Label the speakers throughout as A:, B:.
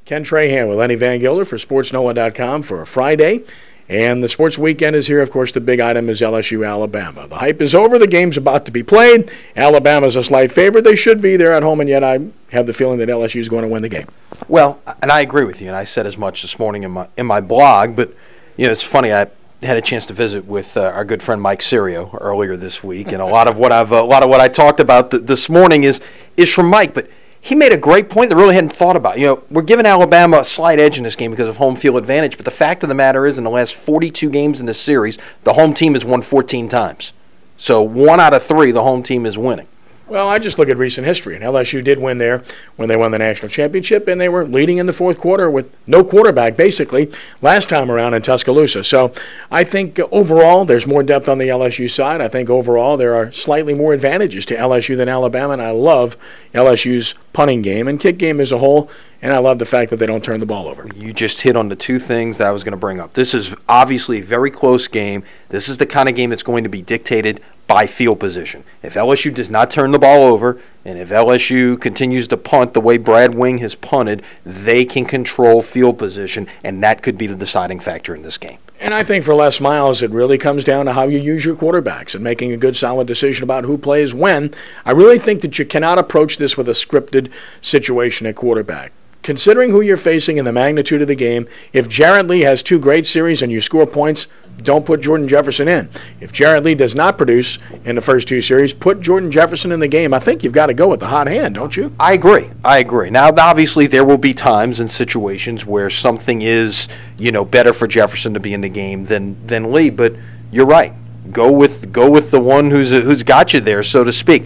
A: Ken Trahan with Lenny Van Gilder for SportsNoah.com for a Friday. And the sports weekend is here. Of course, the big item is LSU, Alabama. The hype is over. The game's about to be played. Alabama's a slight favorite. They should be there at home, and yet I have the feeling that LSU is going to win the game.
B: Well, and I agree with you, and I said as much this morning in my blog. But it's funny. I had a chance to visit with our good friend Mike Serio earlier this week, and a lot of what I talked about this morning is from Mike. But he made a great point that really hadn't thought about. We're giving Alabama a slight edge in this game because of home field advantage, but the fact of the matter is in the last 42 games in this series, the home team has won 14 times. So 1 out of 3, the home team is winning.
A: Well, I just look at recent history, and LSU did win there when they won the national championship, and they were leading in the fourth quarter with no quarterback, basically, last time around in Tuscaloosa. So I think overall there's more depth on the LSU side. I think overall there are slightly more advantages to LSU than Alabama, and I love LSU's punting game and kick game as a whole, and I love the fact that they don't turn the ball over.
B: You just hit on the two things that I was going to bring up. This is obviously a very close game. This is the kind of game that's going to be dictated by field position. If LSU does not turn the ball over, and if LSU continues to punt the way Brad Wing has punted, they can control field position, and that could be the deciding factor in this game.
A: And I think for Les Miles, it really comes down to how you use your quarterbacks and making a good, solid decision about who plays when. I really think that you cannot approach this with a scripted situation at quarterback. Considering who you're facing and the magnitude of the game, if Jarrett Lee has 2 great series and you score points, don't put Jordan Jefferson in. If Jarrett Lee does not produce in the first 2 series, put Jordan Jefferson in the game. I think you've got to go with the hot hand, don't you?
B: I agree. Now, obviously, there will be times and situations where something is, better for Jefferson to be in the game than Lee. But you're right. Go with the one who's got you there, so to speak.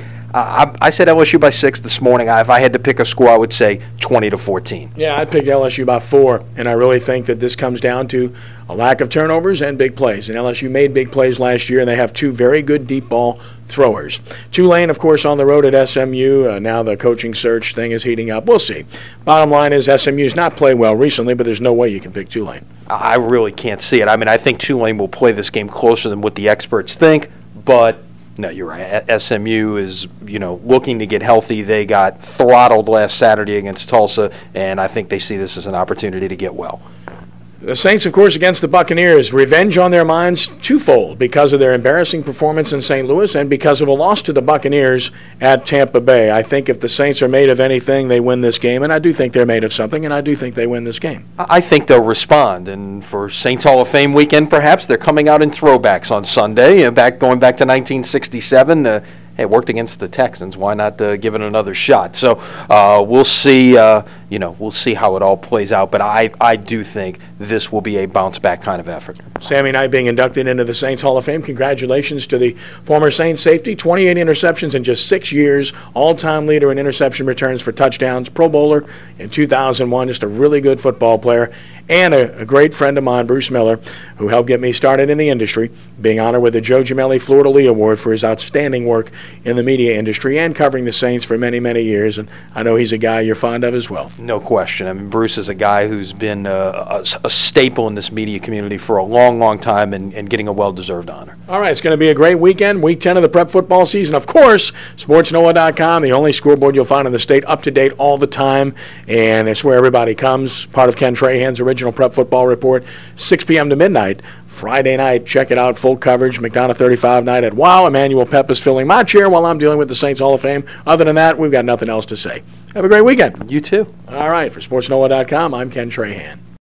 B: I said LSU by 6 this morning. If I had to pick a score, I would say 20-14.
A: Yeah, I'd pick LSU by 4, and I really think that this comes down to a lack of turnovers and big plays. And LSU made big plays last year, and they have 2 very good deep ball throwers. Tulane, of course, on the road at SMU. Now the coaching search thing is heating up. We'll see. Bottom line is SMU's not played well recently, but there's no way you can pick Tulane.
B: I really can't see it. I think Tulane will play this game closer than what the experts think, but no, you're right. SMU is, looking to get healthy. They got throttled last Saturday against Tulsa, and I think they see this as an opportunity to get well.
A: The Saints, of course, against the Buccaneers. Revenge on their minds twofold because of their embarrassing performance in St. Louis and because of a loss to the Buccaneers at Tampa Bay. I think if the Saints are made of anything, they win this game, and I do think they're made of something, and I do think they win this game.
B: I think they'll respond, and for Saints Hall of Fame weekend, perhaps, they're coming out in throwbacks on Sunday, going back to 1967. Hey, worked against the Texans. Why not give it another shot? So we'll see. We'll see how it all plays out. But I do think this will be a bounce back kind of effort.
A: Sammy Knight being inducted into the Saints Hall of Fame. Congratulations to the former Saints safety. 28 interceptions in just 6 years. All-time leader in interception returns for touchdowns. Pro Bowler in 2001. Just a really good football player. And a great friend of mine, Bruce Miller, who helped get me started in the industry, being honored with the Joe Gemelli Florida Lee Award for his outstanding work in the media industry and covering the Saints for many, many years. And I know he's a guy you're fond of as well.
B: No question. Bruce is a guy who's been a staple in this media community for a long, long time and getting a well-deserved honor.
A: All right, it's going to be a great weekend, week 10 of the prep football season. Of course, SportsNoah.com, the only scoreboard you'll find in the state, up to date all the time, and it's where everybody comes, part of Ken Trahan's original prep football report, 6 p.m. to midnight. Friday night, check it out, full coverage, McDonough 35 night at WOW. Emmanuel Pep is filling my chair while I'm dealing with the Saints Hall of Fame. Other than that, we've got nothing else to say. Have a great weekend.
B: You too.
A: All right, for SportsNoah.com, I'm Ken Trahan.